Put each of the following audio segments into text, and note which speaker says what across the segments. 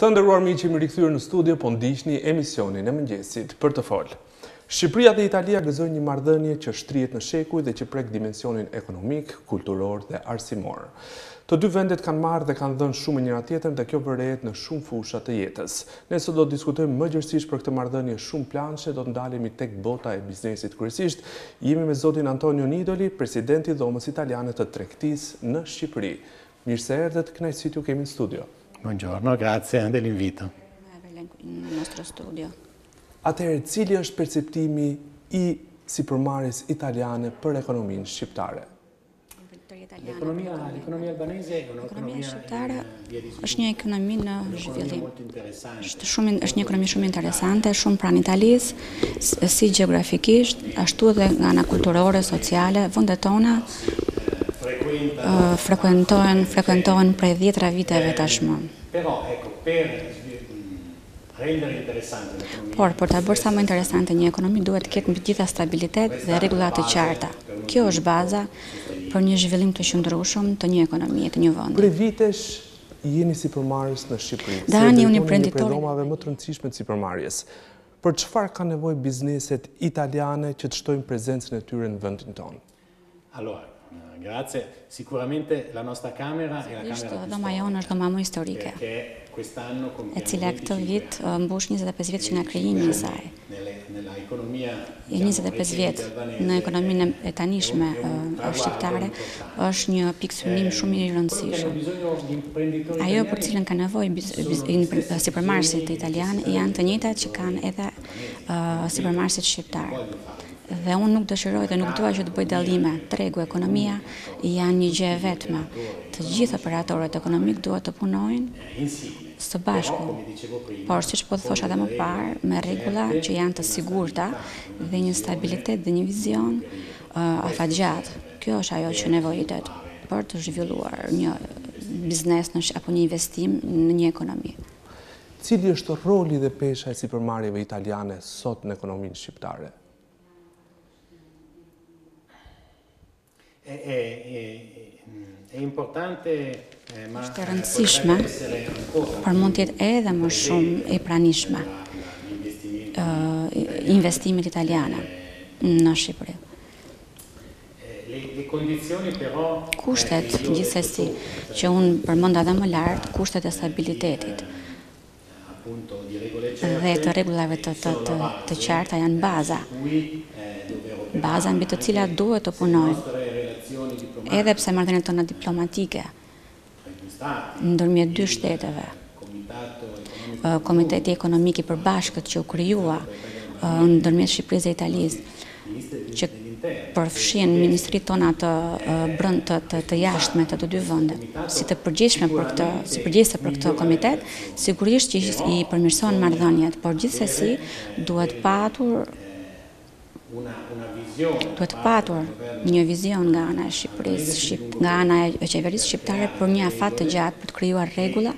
Speaker 1: Të nderuar miq, jemi rikthyer në studio, po ndiqni emisionin e mëngjesit për të folë. Shqipëria dhe Italia gëzojnë një marrëdhënie që shtrihet në shekuj dhe që prek dimensionin ekonomik, kulturor dhe arsimor. Të dy vendet kanë marrë dhe kanë dhënë shumë njëra tjetrën dhe kjo vërehet në shumë fusha të jetës. Ne sot do të diskutojmë më gjerësisht për këtë marrëdhënie shumë planshe, do të ndalemi tek bota e biznesit kryesisht. Jemi me zotin Antonio Nidoli, presidenti i Dhomës Italiane të Tregtisë në Shqipëri. Mirë se erdhët, kënaqësi t'ju kemi në studio.
Speaker 2: Buongiorno, grazie dell'invito.
Speaker 3: Nel nostro studio.
Speaker 1: Atëherë, cili është perceptimi i sipërmarrjes italiane për ekonominë shqiptare?
Speaker 2: L'economia albanese è
Speaker 3: Ekonomia shqiptare është një ekonomi në zhvillim. Është një ekonomi shumë interesante, shumë pranë Italisë, si gjeografikisht, ashtu edhe nga ana kulturore, sociale. Vendet tona frekuentohen prej 10 viteve tashmë. Por, për ta bërë sa më interesante një ekonomi duhet të ketë mbi gjitha stabilitet dhe rregulla të qarta. Kjo është baza për një zhvillim të qëndrueshëm të një ekonomie, të një vendi.
Speaker 1: Për vitesh jeni sipërmarrës në Shqipëri.
Speaker 3: Dani unë imprenditor.
Speaker 1: Një prej dhomave më të rëndësishme të sipërmarrjes. Për çfarë kanë nevojë bizneset italiane që të shtojnë prezencën e tyre në vendin tonë?
Speaker 2: Allora, grazie. Sicuramente la nostra Camera è la Camera
Speaker 3: Dhoma jonë është dhoma më historike, e cila këtë vit mbush 25 vjet që nga krijimi i saj. E 25 vjet në ekonominë e tanishme shqiptare është një pikë synim shumë i rëndësishëm. Ajo për cilën ka nevojë sipërmarrësit italianë janë të njëjtat që kanë edhe sipërmarrësit shqiptarë. Dhe unë nuk dëshiroj dhe nuk dua që të bëj dallime. Tregu, ekonomia janë një gjë e vetme. Të gjithë operatorët ekonomik duhet të punojnë së bashku. Por siç po thosha edhe më parë, me rregulla që janë të sigurta dhe një stabilitet dhe një vizion afatgjatë. Kjo është ajo që nevojitet për të zhvilluar një biznes apo një investim në një ekonomi.
Speaker 1: Cili është roli dhe pesha e sipërmarrjeve italiane sot në ekonominë shqiptare?
Speaker 2: È importante, ma
Speaker 3: është e rëndësishme, por mund të jetë edhe më shumë e pranishme investimet italiane në Shqipëri. Kushtet, gjithsesi, që unë përmenda edhe më lart, kushtet e stabilitetit dhe të rregullave të qarta janë baza mbi të cilat duhet të punojnë. Edhe pse marrëdhëniet tona diplomatike ndërmjet dy shteteve, Komiteti Ekonomik i Përbashkët që u krijua ndërmjet Shqipërisë dhe Italisë, që përfshin ministritë tona të jashtme të dy vende, si përgjegjëse për këtë komitet, sigurisht që i përmirëson marrëdhëniet, por gjithsesi duhet patur një vizion nga ana e Shqipërisë, nga ana e qeverisë shqiptare për një afat të gjatë, për të krijuar rregulla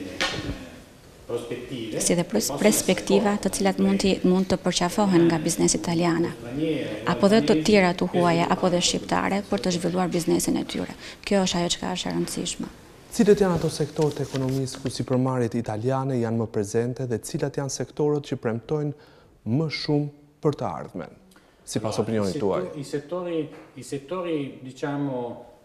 Speaker 3: si dhe perspektiva të cilat mund të përqafohen nga biznesi italiane, apo dhe të tjera të huaja, apo dhe shqiptare, për të zhvilluar biznesin e tyre. Kjo është ajo që është e rëndësishme.
Speaker 1: Cilët janë ato sektorët e ekonomisë ku sipërmarrjet italiane janë më prezente dhe cilat janë sektorët që premtojnë më shumë për të ardhmen, sipas opinionit tuaj?
Speaker 2: I settori, diciamo,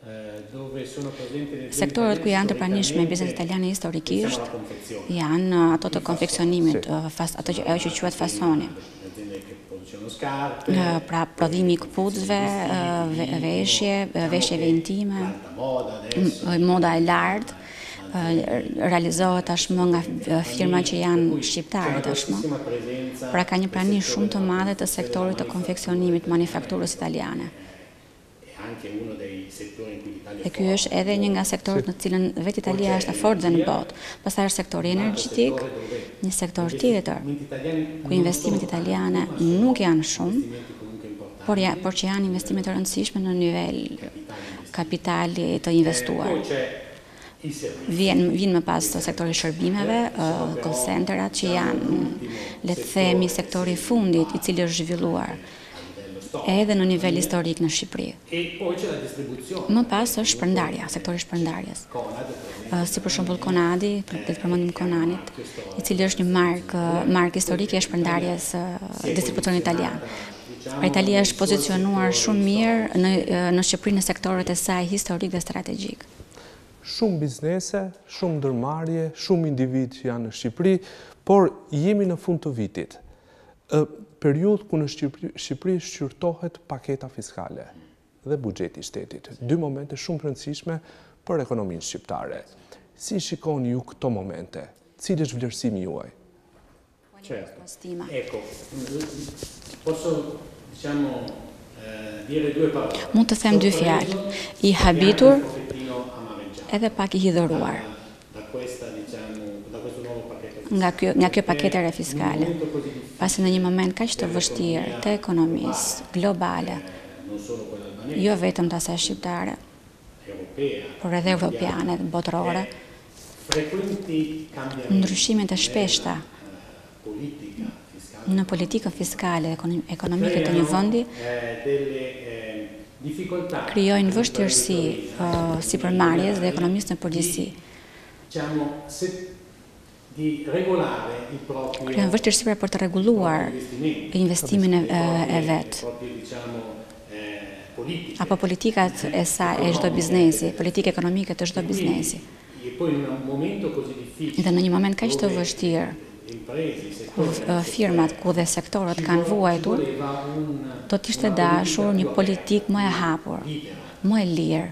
Speaker 3: sektorët ku janë të pranishme biznesit italiane historikisht janë ato të konfeksionimit, ajo që quhet fasoni. Pra prodhimi i këpucëve, veshjeve intime, moda e lartë, realizohet tashmë nga firma që janë shqiptare tashmë. Pra ka një prani shumë të madhe të sektorit të konfeksionimit, manufakturës italiane. E ky është edhe një nga sektorët në cilën vetë Italia është afort dhe në botë. Pastaj është sektori energjetik, një sektor tjetër ku investimet italiane nuk janë shumë, por që janë investime të rëndësishme në nivel kapitali të investuar. Vinë më pas të sektori shërbimeve, call centerat që janë, le të themi, sektori i fundit i cili është zhvilluar edhe në nivel historik në Shqipëri. Më pas është shpërndarja, sektori shpërndarjes. si për shembull Konadi, le të përmendim Konanit, i cili është një markë historike e shpërndarjes distribucionit italian. Pra Italia është pozicionuar shumë mirë në Shqipëri në sektorët e saj historik dhe strategjik.
Speaker 1: Shumë biznese, shumë ndërmarrje, shumë individ që janë në Shqipëri, por jemi në fund të vitit. Periudhë ku në Shqipëri shqyrtohet paketa fiskale dhe buxheti i shtetit. Dy momente shumë të rëndësishme për ekonominë shqiptare. Si shikoni ju këto momente? Cili është vlerësimi juaj?
Speaker 2: Certo. Ecco, posso diciamo dire due parole.
Speaker 3: Mund të them dy fjalë. I habitur edhe pak i hidhëruar. Nga kjo paketare fiskale, pasi në një moment kaq të vështirë të ekonomisë globale, jo vetëm të asaj shqiptare, por edhe europiane dhe botërore, ndryshimet e shpeshta në politikën fiskale dhe ekonomike të një vendi krijojnë vështirësi sipërmarrjes dhe ekonomisë në përgjithësi. Krijojnë vështirësi për të rregulluar investimin e vet. Apo politikat e saj e çdo biznesi, politikë ekonomike të çdo biznesi. Dhe në një moment kaq të vështirë, ku firmat ku dhe sektorët kanë vuajtur, do të ishte dashur një politikë më e hapur, më e lirë,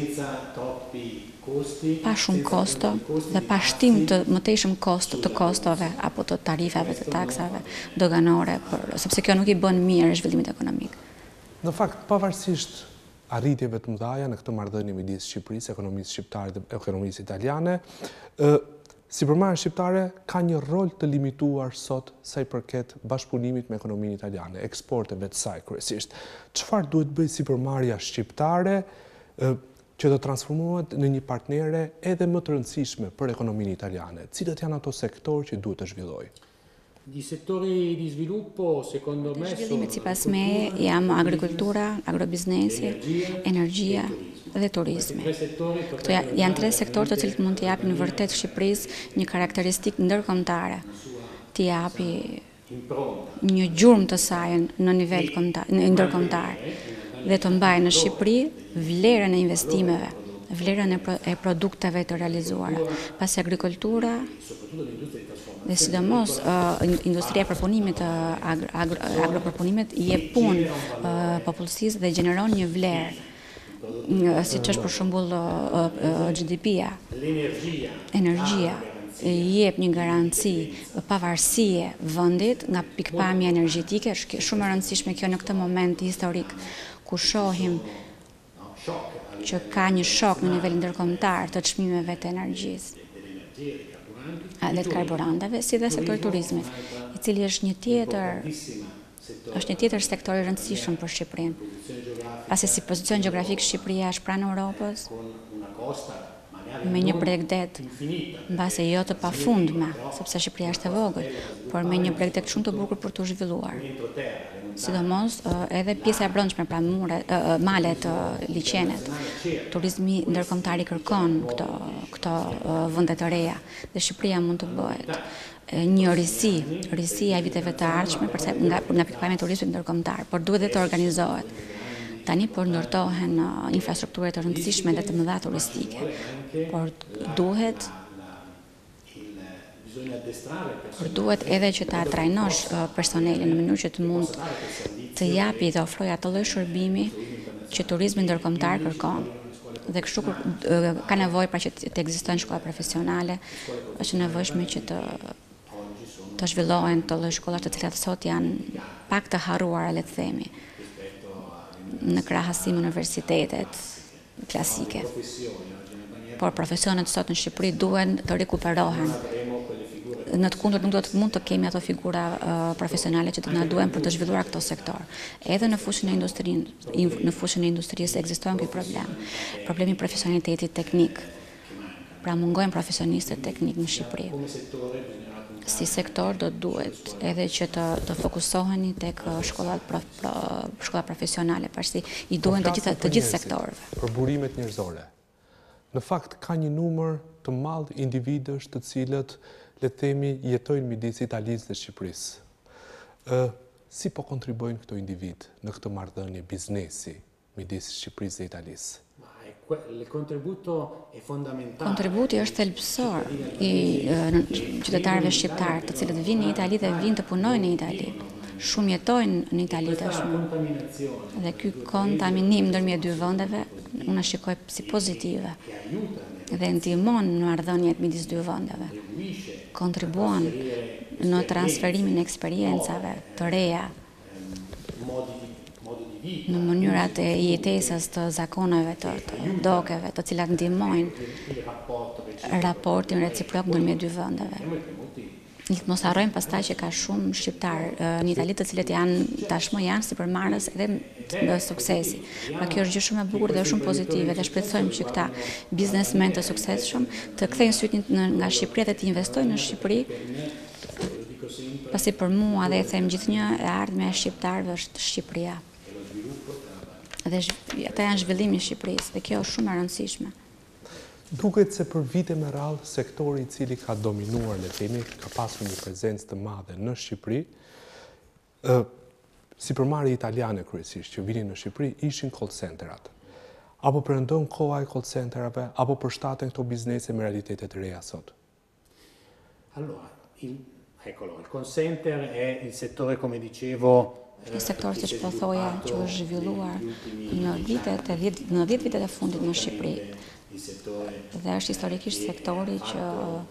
Speaker 3: pa shumë kosto dhe pa shtim të mëtejshëm të kostove apo të tarifave, të taksave doganore, sepse kjo nuk i bën mirë zhvillimit ekonomik.
Speaker 1: Në fakt, pavarësisht arritjeve të mëdha në këtë marrëdhënie midis Shqipërisë, ekonomisë shqiptare dhe ekonomisë italiane, sipërmarrja shqiptare ka një rol të limituar sot sa i përket bashkëpunimit me ekonominë italiane, eksporteve të saj kryesisht. Çfarë duhet bëjë sipërmarrja shqiptare që të transformohet në një partnere edhe më të rëndësishme për ekonominë italiane? Cilët janë ato sektorë që duhet të zhvillojë?
Speaker 2: I settori di sviluppo, secondo me,
Speaker 3: zhvillimet sipas meje janë agrikultura, agrobiznesi, energjia dhe turizmi. Këto janë tre sektorë të cilët mund të japin vërtet Shqipërisë një karakteristikë ndërkombëtare, të japi një gjurmë të saj në nivel ndërkombëtar dhe të mbajë në Shqipëri vlerën e investimeve, vlerën e produkteve të realizuara, pasi agrikultura dhe sidomos industria e përpunimit, agropërpunimit jep punë popullsisë dhe gjeneron një vlerë, siç është për shembull GDP-ja, energjia, jep një garanci pavarësie vendit nga pikpamja energjetike, është shumë e rëndësishme kjo në këtë moment historik ku shohim që ka një shok në nivel ndërkombëtar të çmimeve të energjisë dhe të karburanteve, si dhe sektori turizmit, i cili është një tjetër sektor i rëndësishëm për Shqipërinë. Pasi si pozicion gjeografik Shqipëria është pranë Europës, me një bregdet mbase jo të pafundme, sepse Shqipëria është e vogël, por me një bregdet shumë të bukur për të zhvilluar. Sidomos edhe pjesa e brendshme, pra malet, liçenet. Turizmi ndërkombëtar i kërkon këto vende të reja dhe Shqipëria mund të bëhet një risia e viteve të ardhshme nga pikpamja e turizmit ndërkombëtar, por duhet dhe të organizohet. Tani por ndërtohen infrastrukture të rëndësishme dhe të mëdha turistike, por duhet edhe që ta trajnosh personelin në mënyrë që të mund të japi dhe ofrojë atë lloj shërbimi që turizmi ndërkombëtar kërkon. Dhe kështu ka nevojë pra që të ekzistojnë shkolla profesionale, është nevojshme që të zhvillohen të lloj shkollash të cilat sot janë pak të harruara, le të themi, në krahasim universitetet klasike. Por profesionet sot në Shqipëri duhen të rikuperohen. Në të kundërt nuk do të mund të kemi ato figura profesionale që të na duhen për të zhvilluar këto sektor. Edhe në fushën e industrisë ekziston ky problem. Problemi i profesionalitetit teknik. Pra mungojnë profesionistët teknik në Shqipëri. Si sektor do duhet edhe që të fokusoheni tek shkolla profesionale, pasi i duhen të gjithë sektorëve.
Speaker 1: Për burimet njerëzore. Në fakt, ka një numër të madh individësh të cilët, le të themi, jetojnë midis Italisë dhe Shqipërisë. Si po kontribuojnë këto individ në këtë marrëdhënie biznesi midis Shqipërisë dhe Italisë?
Speaker 3: Kontributi është thelbësor i qytetarëve shqiptarë, të cilët vinë në Itali dhe vinë të punojnë në Itali. Shumë jetojnë në Itali tashmë. Dhe ky kontaminim ndërmjet dy vendeve unë shikoj si pozitive dhe ndihmon në marrëdhëniet midis dy vendeve. Kontribuon në transferimin e eksperiencave të reja, në mënyrat e jetesës, të zakoneve, të dokeve, të cilat ndihmojnë raportin reciprok ndërmjet dy vendeve. Mos harrojmë pastaj që ka shumë shqiptarë në Itali të cilët tashmë janë sipërmarrës edhe të suksesi. Pra kjo është gjë shumë e bukur dhe shumë pozitive dhe shpresojmë që këta biznesmen të suksesshëm të kthejnë sytin nga Shqipëria dhe të investojnë në Shqipëri. Pasi për mua dhe e them gjithnjë, e ardhmja e shqiptarëve është Shqipëria. Dhe ata janë zhvillimi i Shqipërisë dhe kjo është shumë e rëndësishme.
Speaker 1: Duket se për vite me radhë, sektori i cili ka dominuar, le të themi, ka pasur një prezencë të madhe në Shqipëri, sipërmarrje italiane kryesisht që vinin në Shqipëri ishin call centerat. Apo perëndon koha e call centerave, apo përshtaten këto biznese me realitetet e reja sot?
Speaker 2: Allora, eccolo, il call center è il settore, come dicevo,
Speaker 3: Një sektor, siç po thoja, që është zhvilluar në 10 vitet e fundit në Shqipëri. Dhe është historikisht sektori që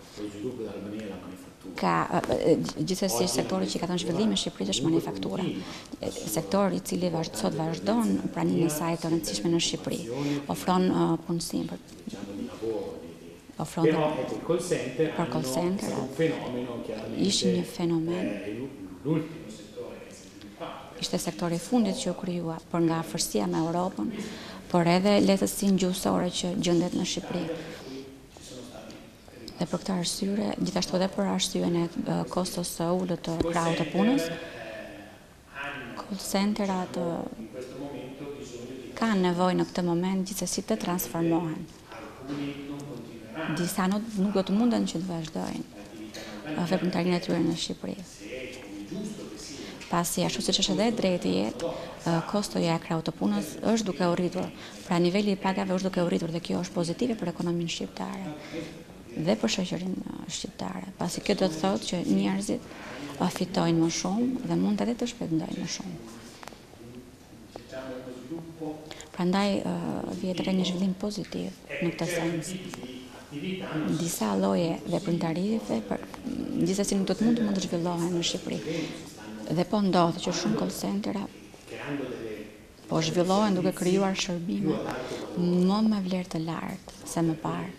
Speaker 3: ka, gjithsesi sektori që ka dhënë zhvillim në Shqipëri është manufaktura. Sektori i cili sot vazhdon pranimin e saj të rëndësishme në Shqipëri. Ofron punësim ofron për call centerat. Ishte një fenomen. Ishte sektori i fundit që u krijua për nga afërsia me Europën, por edhe lehtësinë gjuhësore që gjendet në Shqipëri. Dhe për këtë arsye, gjithashtu edhe për arsyeën e kostos së ulët të krahut të punës, call centerat kanë nevojë në këtë moment gjithsesi të transformohen. Disa nuk do të munden që të vazhdojnë veprimtarinë e tyre në Shqipëri. Pasi ashtu siç është edhe drejt i jetë, kostoja e krahut të punës është duke u rritur. Pra niveli i pagave është duke u rritur dhe kjo është pozitive për ekonominë shqiptare dhe për shoqërinë shqiptare. Pasi kjo do të thotë që njerëzit fitojnë më shumë dhe mund edhe të shpendojnë më shumë. Prandaj vjet re një zhvillim pozitiv në këtë sens. Disa lloje veprimtarive gjithsesi nuk do të mund të zhvillohen në Shqipëri. Dhe po ndodh që shumë call centera po zhvillohen duke krijuar shërbime më me vlerë të lartë se më parë.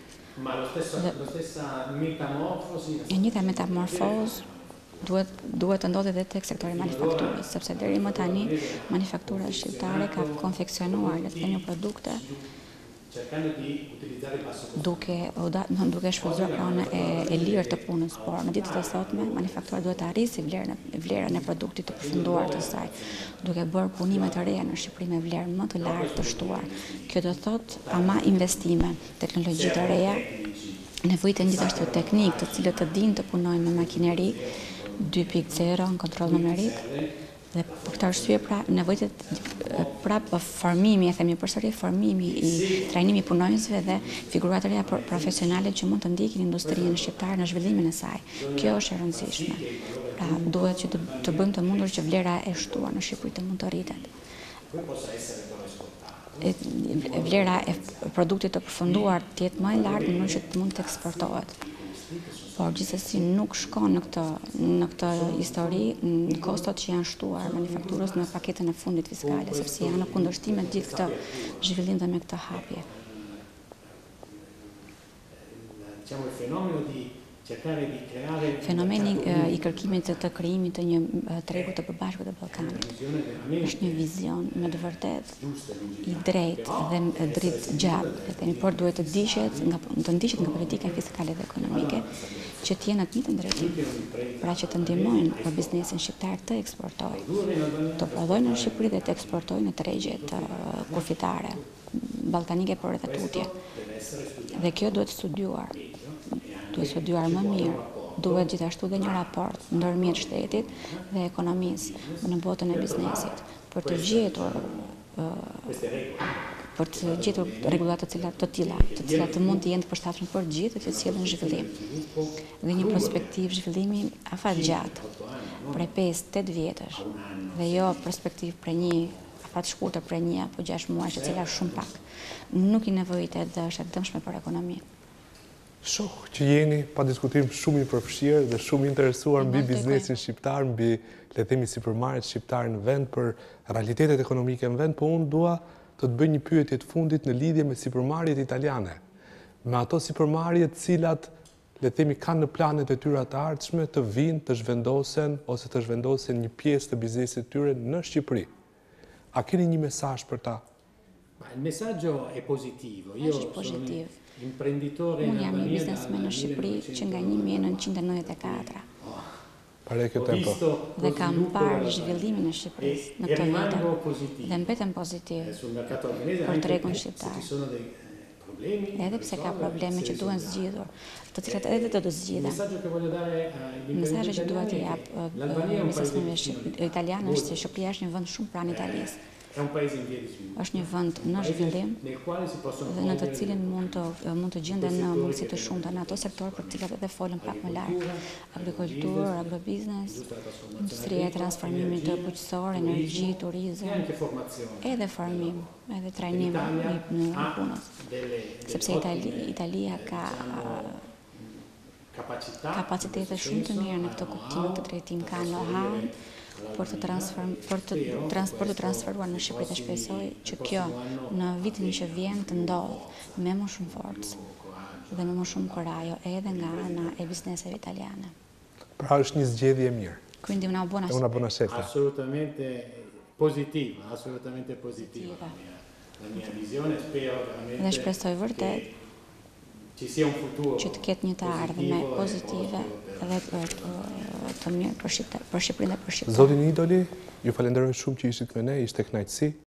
Speaker 3: E njëjta metamorfozë duhet të ndodhë edhe tek sektori i manufakturës, sepse deri më tani manufaktura shqiptare ka konfeksionuar le të themi produkte duke shfrytzuar krahun e lirë të punës, por në ditët e sotme manufaktura duhet të arrisë vlerën e produktit të përfunduar të saj, duke bërë punime të reja në Shqipëri me vlerë më të lartë të shtuar. Kjo do thotë ama investime, teknologji të reja, nevojiten gjithashtu teknik të cilët të dinë të punojnë me makineri 2.0 në kontroll numerik. Dhe për këtë arsye pra nevojitet prapë formimi, e themi përsëri formimi i trajnimi i punonjësve dhe figura të reja profesionale që mund të ndjekin industrinë shqiptare në zhvillimin e saj. Kjo është e rëndësishme. Pra duhet që të bëjmë të mundur që vlera e shtuar në Shqipëri të mund të rritet. Vlera e produktit të përfunduar të jetë më e lartë në mënyrë që të mund të eksportohet. Por gjithsesi nuk shkon në këtë histori në kostot që janë shtuar manufakturës në paketën e fundit fiskale, sepse janë në kundërshtim me gjithë këtë zhvillim dhe me këtë hapje. Fenomeni i kërkimit të krijimit të një tregu të përbashkët të Ballkanit është një vizion me të vërtetë i drejtë dhe dritë gjatë, por duhet të ndiqet nga politika fiskale dhe ekonomike që të jenë në të njëjtën drejtim, pra që të ndihmojnë për biznesin shqiptar të eksportojë, të prodhojnë në Shqipëri dhe të eksportojnë në tregjet kufitare ballkanike për rreth tutje. Dhe kjo duhet studiuar më mirë. Duhet gjithashtu dhe një raport ndërmjet shtetit dhe ekonomisë në botën e biznesit për të gjetur rregulla të cilat të mund të jenë të përshtatshme për gjithë të cilën zhvillim. Dhe një perspektivë zhvillimi afatgjatë prej 5-8 vjetësh dhe jo perspektivë për një afat shkurtër për 1 apo 6 muaj, e cila është shumë pak. Nuk i nevojitet dhe është e dëmshme për ekonominë.
Speaker 1: Shoh që jeni pa diskutim shumë i përfshirë dhe shumë interesuar mbi biznesin shqiptar, mbi le të themi sipërmarrjet shqiptare në vend, për realitetet ekonomike në vend, po unë dua të bëj një pyetje të fundit në lidhje me sipërmarrjet italiane. Me ato sipërmarrje të cilat le të themi kanë në planet e tyre të ardhshme të vinë të zhvendosen ose të zhvendosen një pjesë të biznesit të tyre në Shqipëri. A keni një mesazh për ta?
Speaker 2: Il messaggio è positivo. Io sono imprenditore
Speaker 3: in Albania. Unë jam një biznesmen në Shqipëri që nga 1994. Dhe kam parë zhvillimin e Shqipërisë në këto vite dhe mbetem pozitiv për tregun shqiptar. Edhe pse ka probleme që duhen zgjidhur, të cilat edhe të do zgjidhen. Mesazhi që dua t'i jap biznesmenëve italianë është se Shqipëria është një vend shumë pranë Italisë. Është një vend në zhvillim dhe në të cilin mund të gjenden në mundësi të shumta në ato sektorë për të cilat edhe folën pak më lart: agrikulturë, agrobiznes, industria e transformimit të bujqësor, energji, turizëm, edhe formim, edhe trajnim në punës. Sepse Italia ka kapacitete shumë të mira në këtë kuptim të drejtim, ka know-how për të transferuar në Shqipëri dhe shpresoj që kjo në vitin që vjen të ndodhë me më shumë forcë dhe me më shumë kurajo edhe nga ana e bizneseve italiane.
Speaker 1: Pra është një zgjedhje e mirë.
Speaker 3: Quindi una buona
Speaker 2: scelta. Assolutamente positiva. La mia visione, spero veramente.
Speaker 3: Dhe shpresoj vërtet që të ketë një të ardhme pozitive dhe të mirë për Shqipërinë dhe për Shqiptarët.
Speaker 1: Zotin Idoli, ju falenderoj shumë që ishit me ne, ishte kënaqësi.